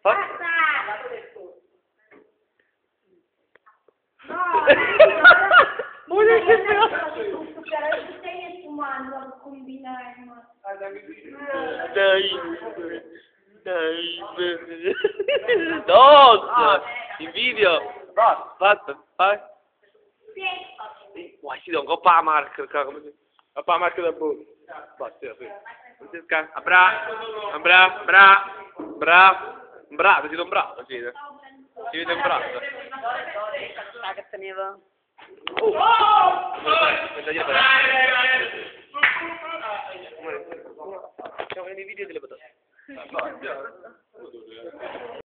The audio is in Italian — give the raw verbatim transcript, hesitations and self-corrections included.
Fa? Uite ce se Dai, dai, dos, in video, basta, fai. Wah, si dong, kau pamer ke kau, apa pamer ke dapat? Basta, sih. Kan, abra, abra, abra, abra, abra, tu sido abra, tu sido, tu sido abra. Agak teneva. Oh, aspetta, io però. Siamo nei video delle patate.